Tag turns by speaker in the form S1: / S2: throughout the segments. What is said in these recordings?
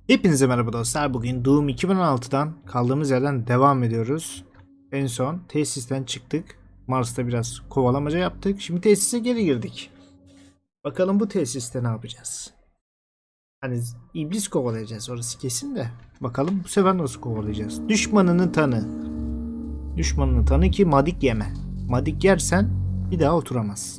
S1: Hepinize merhaba dostlar. Bugün Doom 2016'dan kaldığımız yerden devam ediyoruz. En son tesisten çıktık. Mars'ta biraz kovalamaca yaptık. Şimdi tesise geri girdik. Bakalım bu tesiste ne yapacağız? Hani iblis kovalayacağız, orası kesin de. Bakalım bu sefer nasıl kovalayacağız? Düşmanını tanı. Düşmanını tanı ki madik yeme. Madik yersen bir daha oturamaz.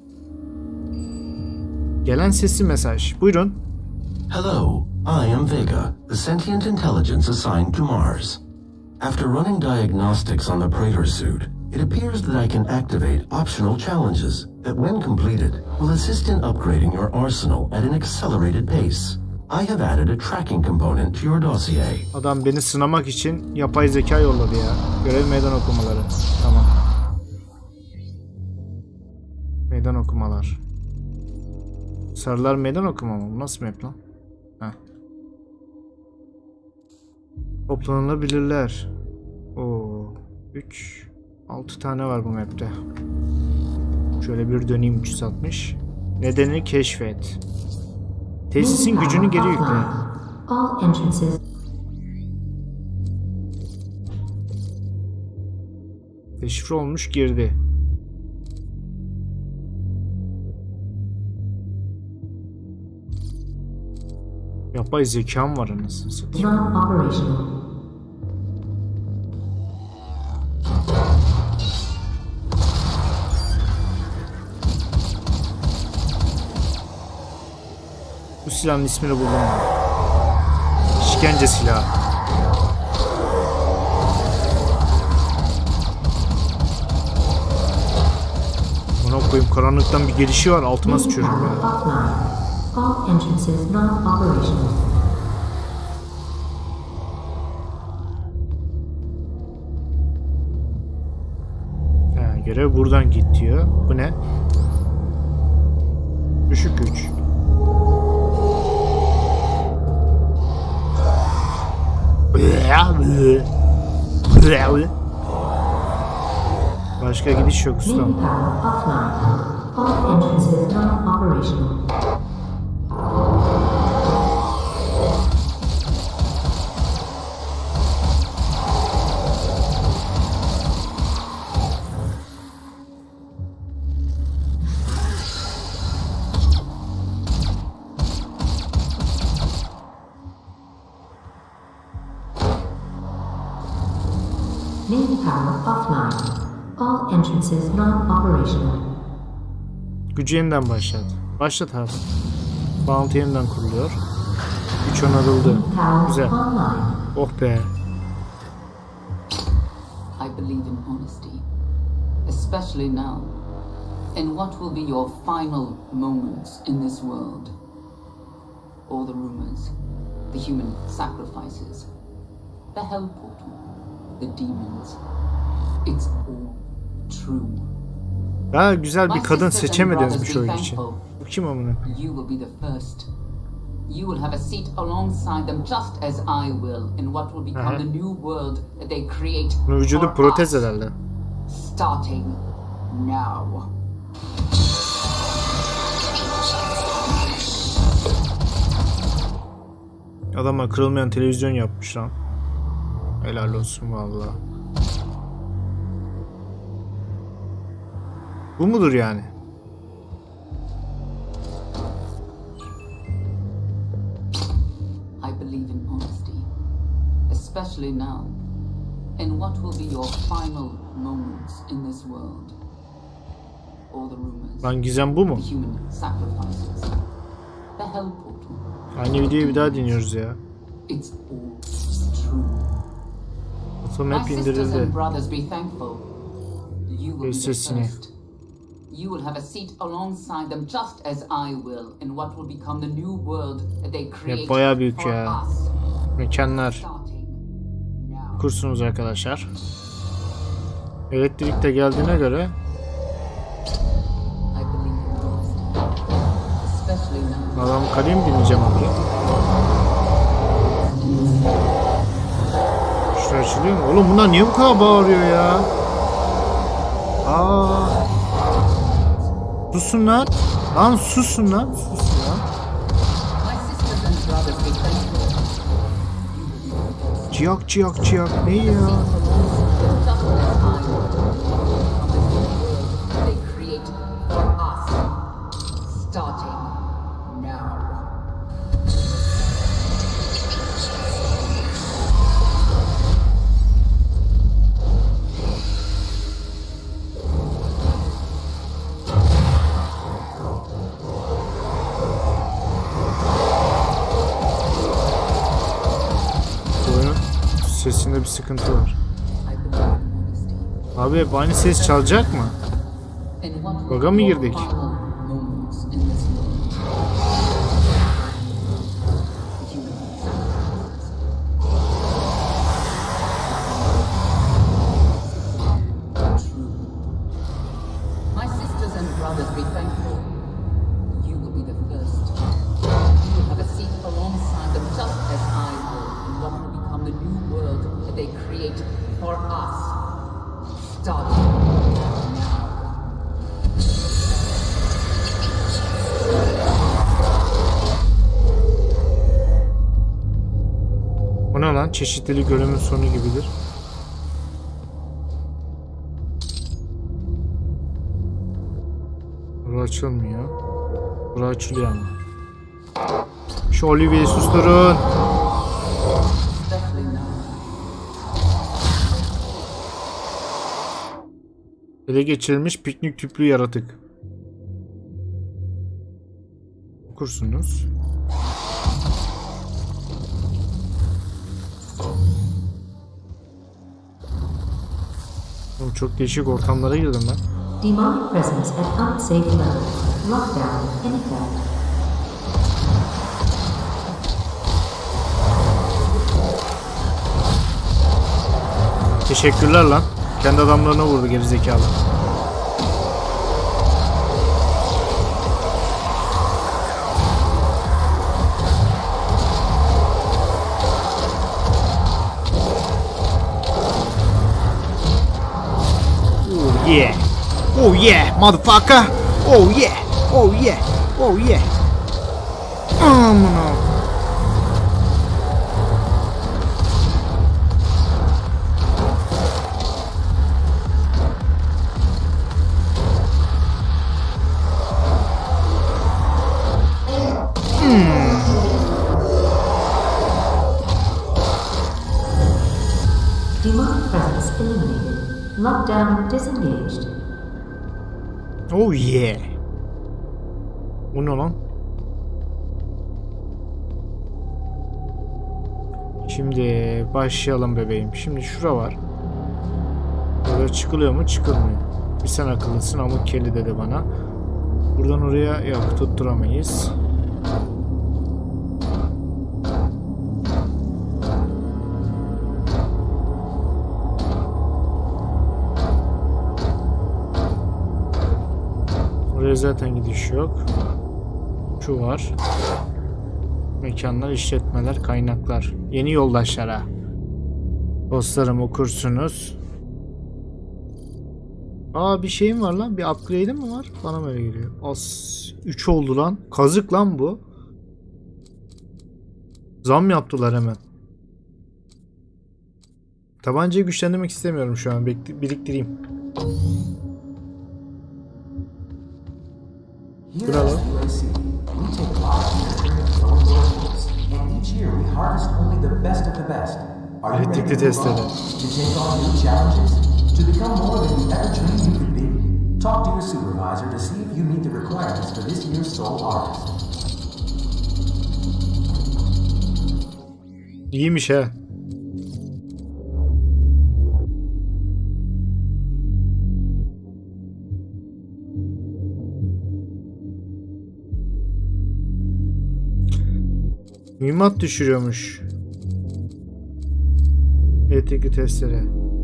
S1: Gelen sesli mesaj. Buyurun.
S2: Hello, I am Vega, the sentient intelligence assigned to Mars. After running diagnostics on the Praetor suit, it appears that I can activate optional challenges that, when completed, will assist in upgrading your arsenal at an accelerated pace. I have added a tracking component to your dossier.
S1: Adam beni sınamak için yapay zeka yolladı ya. Görev meydan okumaları. Tamam. Meydan okumalar. Sarılar meydan okuma mı? Bu nasıl map lan? Heh. Toplanılabilirler. Oo, 6 tane var bu map'te. Şöyle bir döneyim 360. Nedenini keşfet. Tesisin gücünü geri yükle. Deşifre olmuş girdi. Yapay zekam var anasını satayım. Bu silahın ismini buldum. İşkence silahı. Buna koyayım, karanlıktan bir gelişi var, altıma sıçıyorum ya.
S3: All entrances non-operational.
S1: Görev buradan git diyor. Bu ne? Düşük güç. Başka gidiş yok usta.
S3: All entrances non-operational. Main power offline. All entrances non-operational.
S1: Gücü yeniden başlat. Başlat abi. Bağlantı yeniden kuruluyor. Güç onarıldı. Güzel. Oh be.
S4: I believe in honesty, especially now, in what will be your final moments in this world. All the rumors, the human sacrifices, the hell portal, the demons, it's all true.
S1: Daha güzel bir kadın seçemediniz bu şov için. Bu kim amına?
S4: You will be the first. You will have a seat alongside them, just as I will, in what will become the new world that they create.
S1: Bunun vücudu protez herhalde.
S4: Starting now.
S1: Adama kırılmayan televizyon yapmış lan. Helal olsun vallahi. Bu mudur yani?
S4: I believe in honesty, especially now, in what will be your final moments in this world. All the rumors.
S1: Lan gizem bu mu?
S4: The human sacrifices, the hell portal.
S1: Aynı videoyu bir daha dinliyoruz ya.
S4: It's all true.
S1: Otomap
S4: My sisters and
S1: indirildi.
S4: brothers, be thankful. You will be the
S1: Sesini.
S4: first. You will have a seat alongside them, just as I will, in what will become the new world that they create
S1: bayağı büyük
S4: for
S1: ya.
S4: us.
S1: Mekanlar.
S4: Starting now.
S1: Kursunuz arkadaşlar. Elektrik de geldiğine göre
S4: I believe in honesty, especially now.
S1: adam kalayım dinleyeceğim abi. Şuraya açılıyor mu? Oğlum bunlar niye bu kadar bağırıyor ya? Susun lan. Lan susun lan. Susun lan.
S4: My sisters and brothers, be thankful.
S1: Ciyak ciyak ciyak ne ya? Sesinde bir sıkıntı var. Abi hep aynı ses çalacak mı? Bug'a mı girdik? Bu ne lan? Çeşitlilik ölümün sonu gibidir. Bura açılmıyor. Bura açılıyor ama. Şu Olivia'yı susturun. Ele geçirilmiş piknik tüplü yaratık. Okursunuz. Oğlum çok değişik ortamlara girdim ben.
S3: Demonic presence at unsafe level. Lockdown in effect.
S1: Teşekkürler lan. Kendi adamlarına vurdu gerizekalı. Oh yeah. Oh yeah, motherfucker. Oh yeah. Oh yeah. Oh yeah. Amına.
S3: Demonic presence eliminated. Lockdown disengaged.
S1: Oh yeah. Bu ne lan? Şimdi başlayalım bebeğim. Şimdi şura var. Burada çıkılıyor mu? Çıkılmıyor. Bir sen akıllısın ama kelli dedi bana. Buradan oraya yok tutturamayız. Oraya zaten gidiş yok. Şu var. Mekanlar, işletmeler, kaynaklar. Yeni yoldaşlara. Dostlarım okursunuz. Aa bir şeyim var lan. Bir upgrade'im mi var? Bana böyle geliyor. As 3 oldu lan. Kazık lan bu. Zam yaptılar hemen. Tabancayı güçlendirmek istemiyorum şu an. Biriktireyim. Bu ne lan? Elektrikli testere. İyiymiş ha. Mühimmat düşürüyormuş. Elektrikli testere.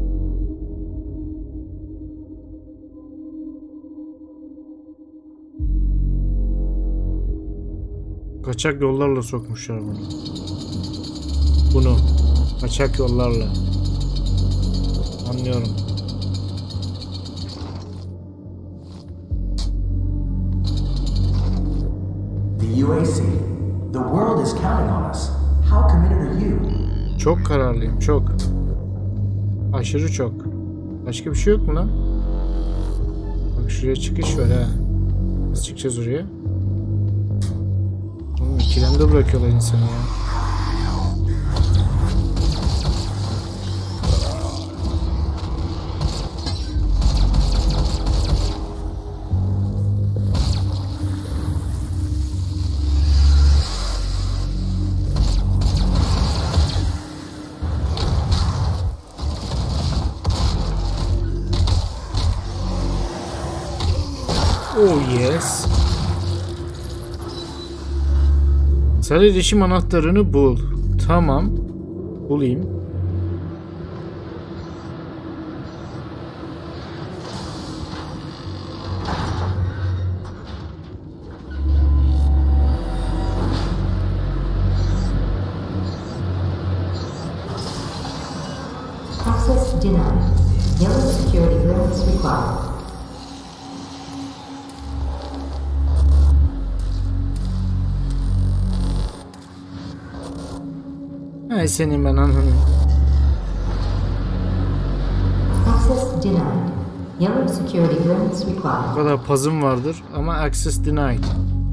S1: Kaçak yollarla sokmuşlar bunu. Bunu kaçak yollarla. Anlıyorum.
S5: The UAC. The world is counting on us. How committed are you?
S1: Çok kararlıyım. Çok. Aşırı çok. Başka bir şey yok mu lan? Bak şuraya çıkış var ha. Nasıl çıkacağız oraya? Oğlum ikilemde bırakıyorlar insanı ya. Oh yes. Sen iletişim anahtarını bul. Tamam. Bulayım.
S3: Access denied. Yellow security clearance required.
S1: Ay senin ben ananı.
S3: Access denied. Yellow security clearance
S1: Bu
S3: required.
S1: kadar puzzle'ım vardır ama access denied.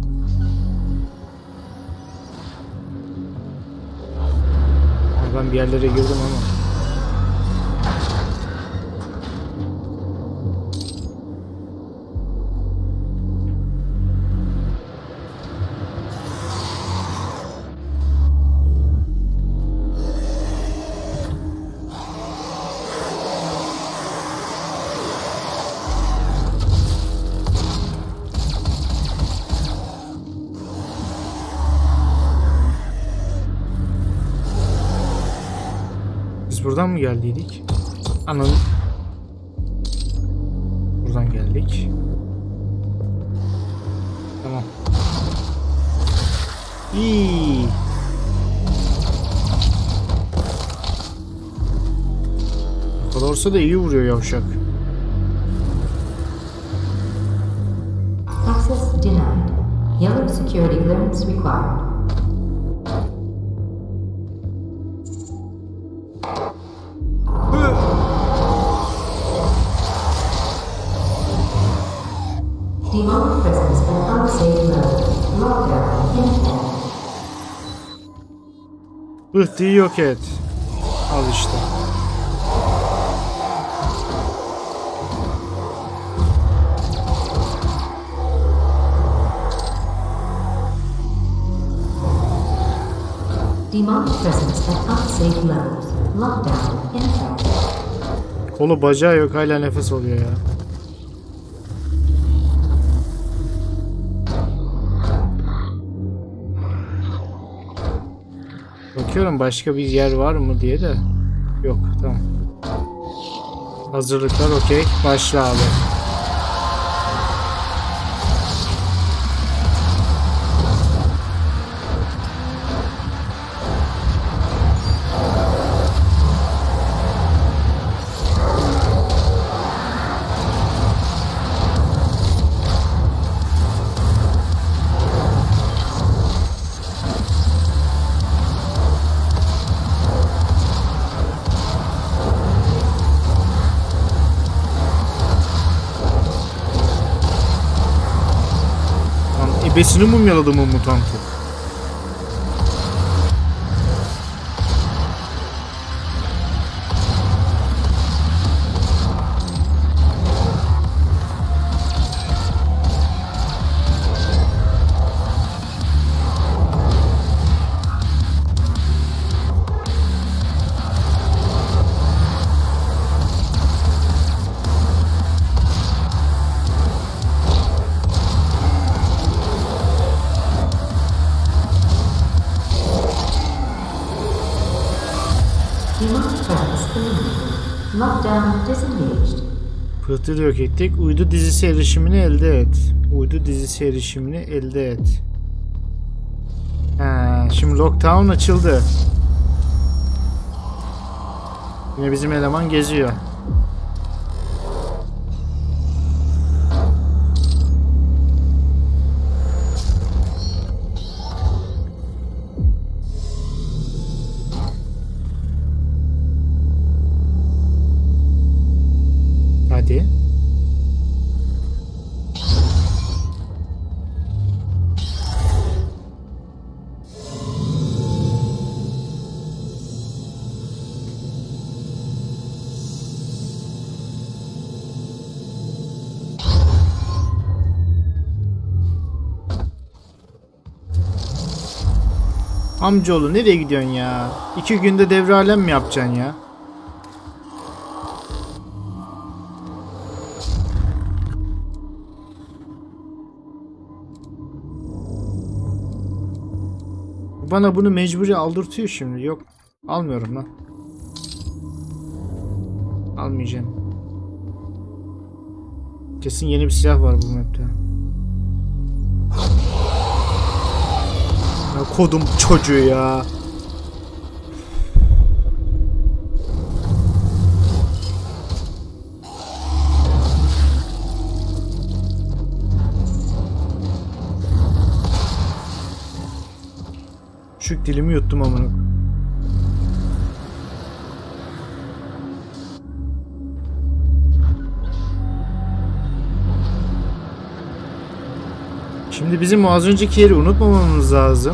S1: Ben bir yerlere girdim ama. Buradan mı geldiydik? Anladım. Buradan geldik. Tamam. İyi. Bu kadar olsa da iyi vuruyor yavşak.
S3: Access denied. Yellow security clearance required. Demonic presence and unsafe mode. Lockdown in effect.
S1: Bıhtıyı yok et. Al işte.
S3: Demonic presence at unsafe levels. Lockdown in effect.
S1: Kolu bacağı yok hala nefes alıyor ya. Bakıyorum başka bir yer var mı diye de. Yok tamam. Hazırlıklar okey. Başla abi. Ebesini mumyaladı mı mutantı?
S3: Demonic presence eliminated. Lockdown disengaged.
S1: Pıhtıyı yok ettik. Uydu dizisi erişimini elde et. Uydu dizisi erişimini elde et. Ha, şimdi lockdown açıldı. Yine bizim eleman geziyor. Amcaoğlu nereye gidiyorsun ya? 2 günde devre alem mi yapacaksın ya? Bana bunu mecburi aldırtıyor şimdi. Yok. Almıyorum lan. Almayacağım. Kesin yeni bir silah var bu map'te. Ya kodum çocuğu ya. Şu dilimi yuttum amına. Şimdi bizim o az önceki yeri unutmamamız lazım.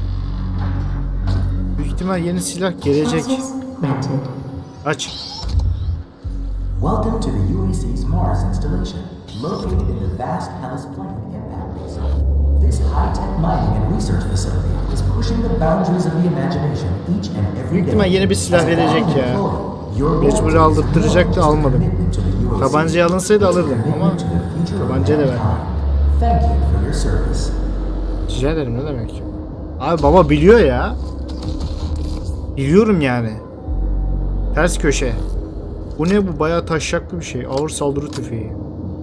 S1: Büyük ihtimal yeni silah gelecek. Aç.
S5: Welcome to the UAC's Mars installation, located in the vast Hellas Plain impact basin. This high-tech mining and research facility is pushing the boundaries of the imagination each and every
S1: Büyük
S5: day.
S1: ihtimal yeni bir silah verecek ya. Mecburi aldırttıracaktı, almadım. Tabancayı alınsaydı alırdım ama tabancayı da verdim.
S5: Thank you for your service.
S1: Rica ederim, ne demek? Abi baba biliyor ya. Biliyorum yani. Ters köşe. Bu ne bu? Bayağı taşşaklı bir şey. Ağır saldırı tüfeği.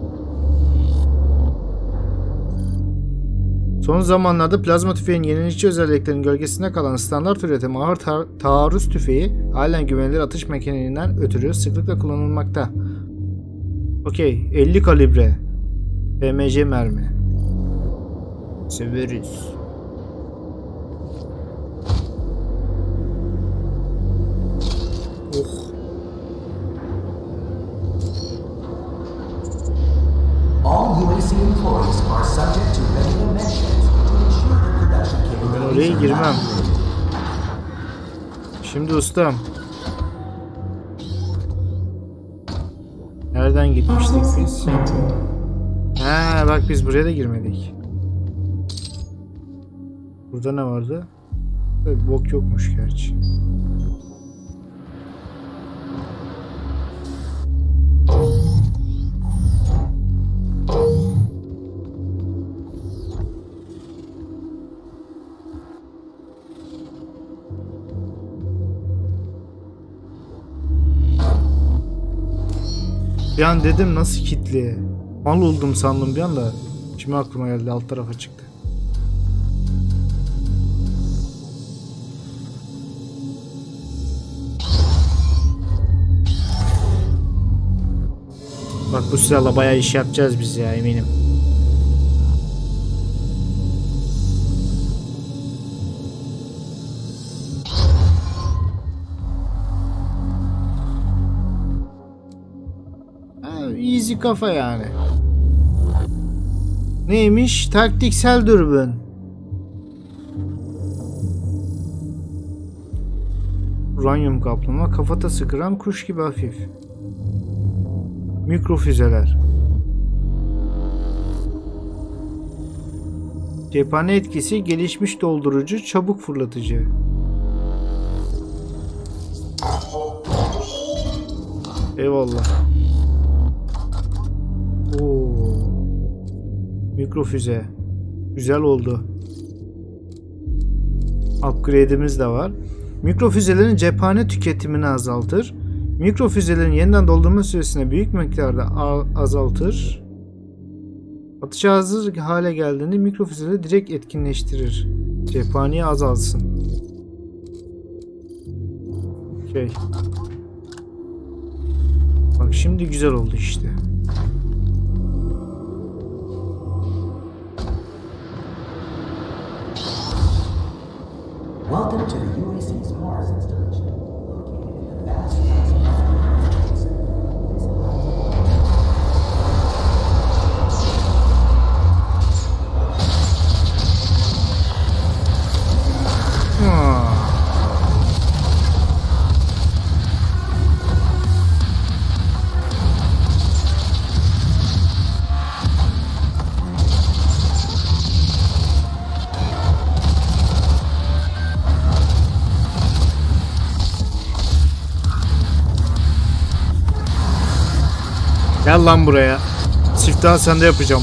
S1: Son zamanlarda plazma tüfeğin yenilikçi özelliklerinin gölgesinde kalan standart üretim ağır taarruz tüfeği halen güvenilir atış mekaniğinden ötürü sıklıkla kullanılmakta. Okey. 50 kalibre. PMC mermi. Severiz. Oh.
S5: All UAC employees are subject to regular mentions to ensure their production
S1: Ben oraya
S5: capabilities are
S1: girmem.
S5: not limited.
S1: Şimdi ustam. Nereden gitmiştik biz? Ha bak biz buraya da girmedik. Burada ne vardı? Bir bok yokmuş gerçi. Bir an dedim nasıl kilitli? Mal oldum sandım bir anda. Şimdi aklıma geldi, alt tarafa çıktı. Bak bu silahla bayağı iş yapacağız biz ya, eminim. Easy kafa yani. Neymiş? Taktiksel dürbün. Uranyum kaplama, kafatası kıran kuş gibi hafif. Mikrofüzeler. Cephane etkisi, gelişmiş doldurucu, çabuk fırlatıcı. Eyvallah. Oo. Mikrofüze. Güzel oldu. Upgrade'imiz de var. Mikrofüzelerin cephane tüketimini azaltır. Mikrofüzelerin yeniden doldurma süresini büyük miktarda azaltır. Atışa hazır hale geldiğinde mikrofüzeleri direkt etkinleştirir. Cephaneyi azalsın. Okay. Bak şimdi güzel oldu işte.
S5: Welcome to the UAC's Mars installation, located in the vast basin.
S1: Gel lan buraya. Siftahı sende yapacağım.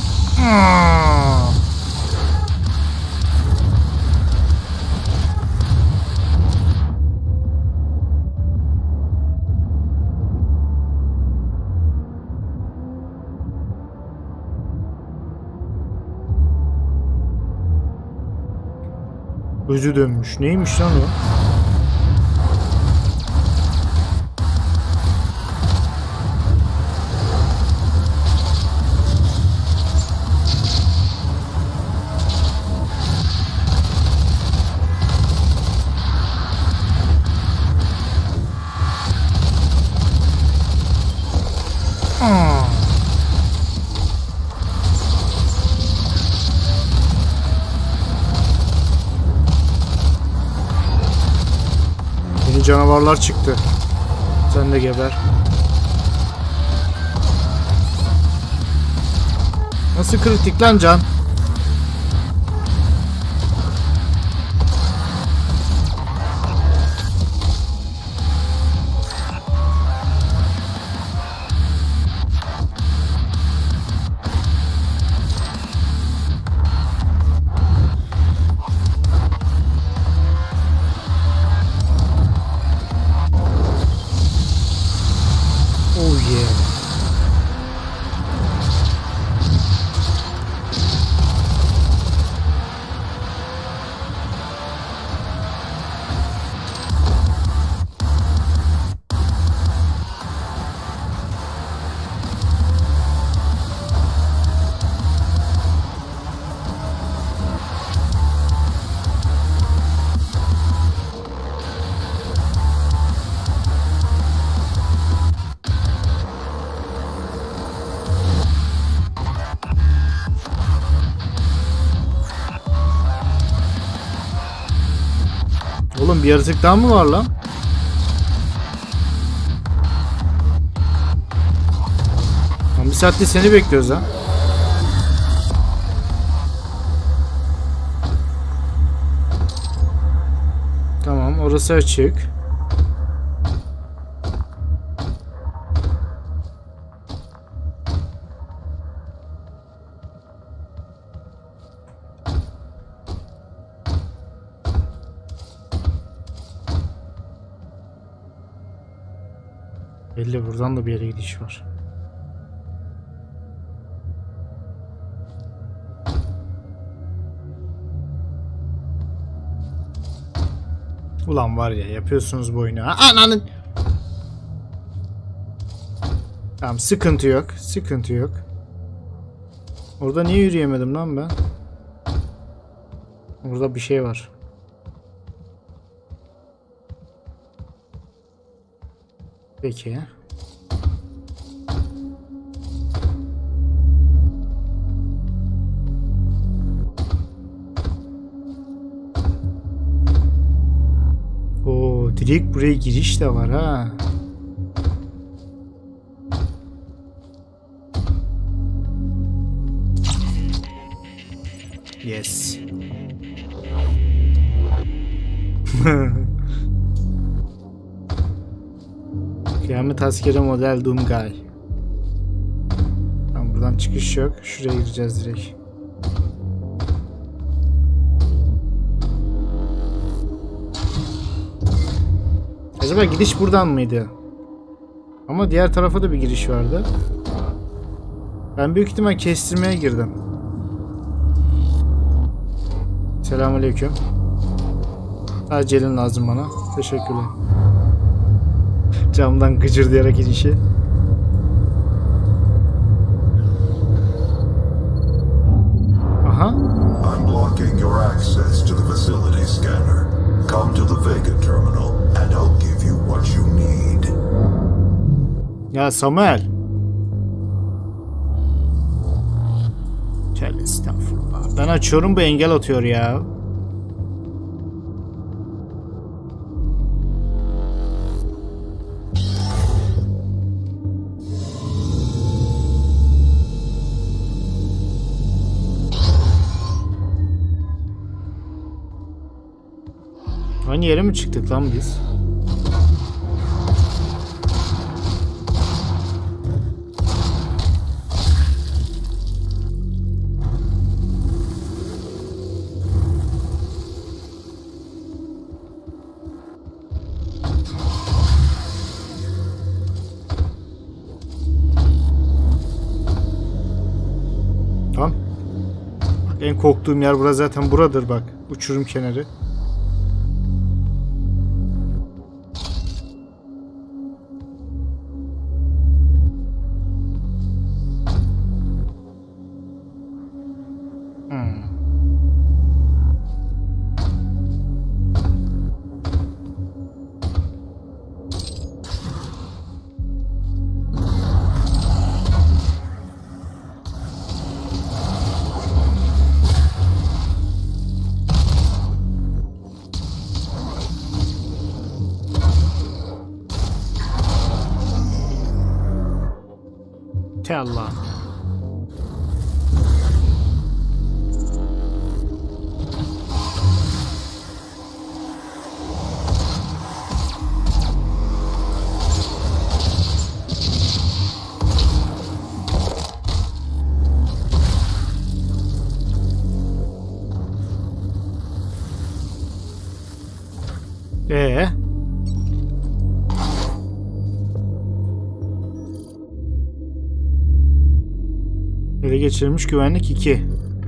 S1: Gözü dönmüş. Neymiş lan o? Yeni canavarlar çıktı. Sen de geber. Nasıl kritik lan can? Oh yeah. Oğlum bir yaratık daha mı var lan? Lan bir saattir seni bekliyoruz ha. Tamam, orası açık. Belli, buradan da bir yere gidiş var. Ulan var ya, yapıyorsunuz bu oyunu. Ananın. Tamam, sıkıntı yok. Sıkıntı yok. Orada niye yürüyemedim lan ben? Orada bir şey var. Peki. Oo, direkt buraya giriş de var ha. Yes. Kıyamet askeri model Doomguy. Tamam, buradan çıkış yok. Şuraya gireceğiz direkt. Acaba gidiş buradan mıydı? Ama diğer tarafa da bir giriş vardı. Ben büyük ihtimal kestirmeye girdim. Selamünaleyküm. Acelin lazım bana. Teşekkürler. Camdan gıcırdayarak inişi. Aha.
S6: I'm blocking your access to the facility scanner. Come to the Vega terminal and I'll give you what you need.
S1: Ya Samuel. Tövbe estağfurullah. Ben açıyorum, bu engel atıyor ya. Aynı yere mi çıktık lan biz? En korktuğum yer burası, zaten buradır bak. Uçurum kenarı. Allah. Ele geçirilmiş güvenlik 2.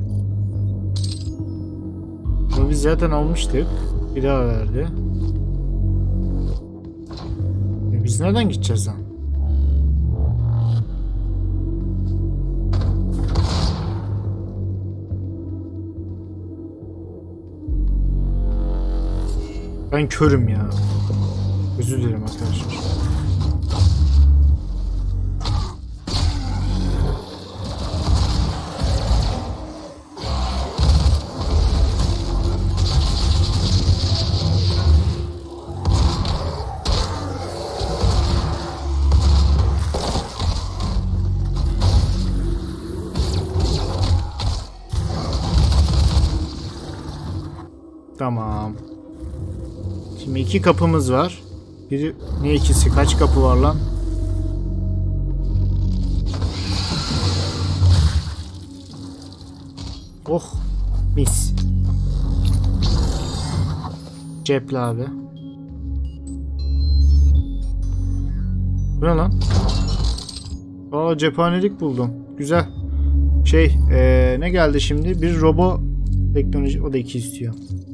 S1: Bunu biz zaten almıştık. Bir daha verdi. Biz nereden gideceğiz lan? Ben körüm ya. Özür dilerim arkadaşlar. Tamam. Şimdi 2 kapımız var. Biri ne ikisi? Kaç kapı var lan? Oh, mis. Cepli abi. Bu ne lan? Aa, cephanelik buldum. Güzel. Ne geldi şimdi? Bir robo teknoloji, o da 2 istiyor.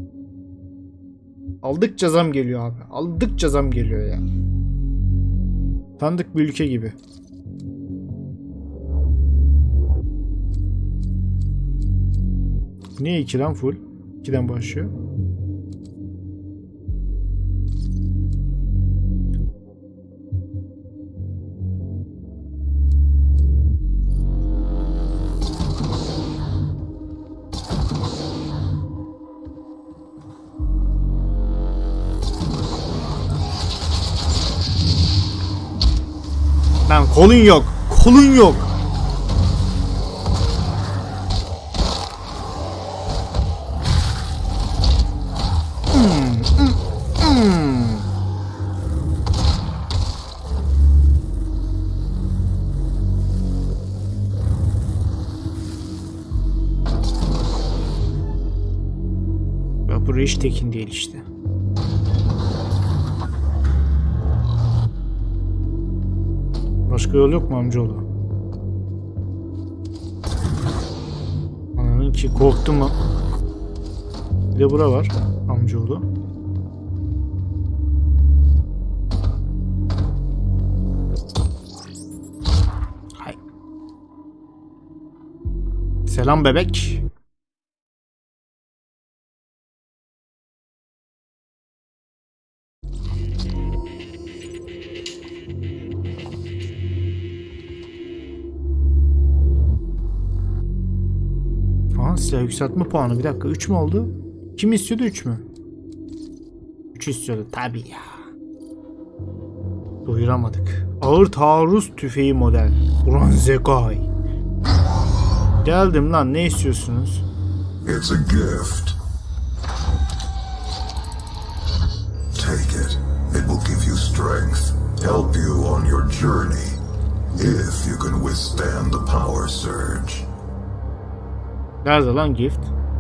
S1: Aldıkça zam geliyor abi. Aldıkça zam geliyor ya. Tanıdık bir ülke gibi. Niye 2'den full? 2'den başlıyor. Lan kolun yok. Kolun yok. Bak burası hiç tekin değil işte. Başka yol yok mu amcaoğlu? Ananın ki korktum mu? Bir de bura var amcaoğlu. Hay. Selam bebek. Silah yükseltme puanı. Bir dakika. 3 mü oldu? Kim istiyordu? 3 mü? 3 istiyordu. Tabii ya. Doyuramadık. Ağır taarruz tüfeği model. Bronzegay. Geldim lan. Ne istiyorsunuz?
S6: It's a gift. Take it. It will give you strength. Help you on your journey. If you can withstand the power surge.
S1: Nerede lan gift?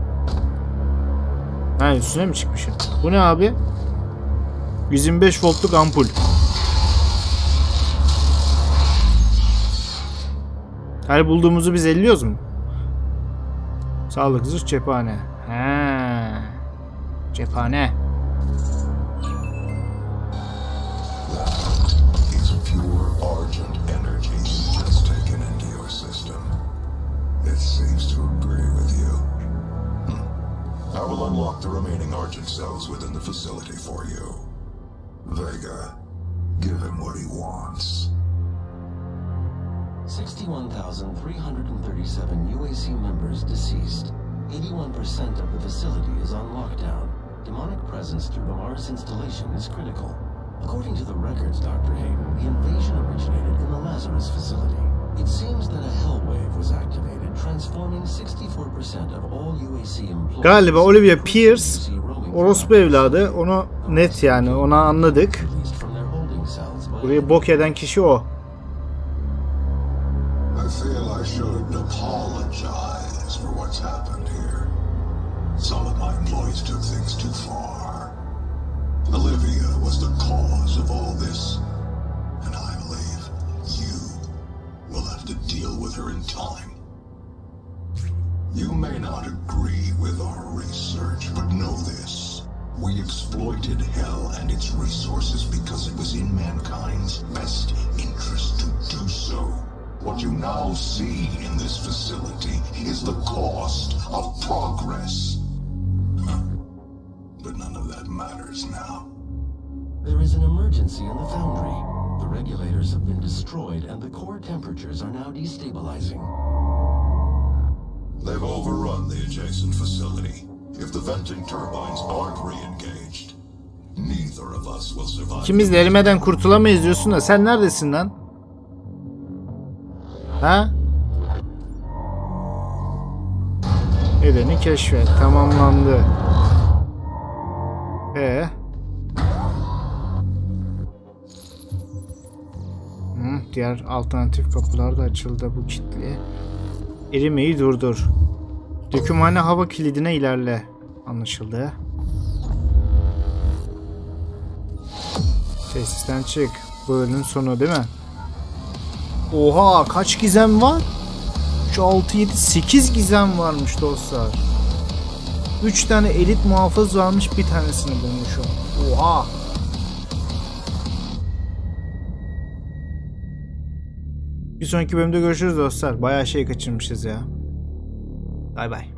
S1: Ha, üstüne mi çıkmışım? Bu ne abi? 125 voltluk ampul. Her bulduğumuzu biz elliyoruz mu? Sağlık zırh cephane. He. Cephane.
S6: Is pure argent energy just taken into your system. It seems to agree with you. I will unlock the remaining argent cells within the facility for you. Vega, give him what he wants.
S2: 61,337 UAC members deceased. 81% of the facility is on lockdown. Demonic presence through the Mars installation is critical. According to the records, Dr. Hayden, the invasion originated in the Lazarus facility. It seems that a hell wave was activated, transforming 64% of all UAC employees.
S1: Galiba Olivia Pierce orospu evladı. Onu net yani. Onu anladık. Burayı bok eden kişi o.
S6: I feel I should apologize for what's happened here. Some of my employees took things too far. Olivia was the cause of all this, and I believe you will have to deal with her in time. You may not agree with our research, but know this. We exploited hell and its resources because it was in mankind's best interest to do so. What you now see in this facility is the cost of progress. But none of that matters now.
S2: There is an emergency in the foundry. The regulators have been destroyed and the core temperatures are now destabilizing.
S6: They've overrun the adjacent facility. If the venting turbines aren't re-engaged, neither of us will survive.
S1: İkimiz de erimeden kurtulamayız diyorsun da sen neredesin lan? Ha? Nedeni keşfet. Tamamlandı. Diğer alternatif kapılar da açıldı. Bu kilitli. Erimeyi durdur. Dökümhane hava kilidine ilerle. Anlaşıldı. Tesisten çık. Bu bölümün sonu değil mi? Oha, kaç gizem var? 3, 6, 7, 8 gizem varmış dostlar. 3 tane elit muhafız varmış, bir tanesini bulmuşum. Oha. Bir sonraki bölümde görüşürüz dostlar. Bayağı şey kaçırmışız ya. Bay bay.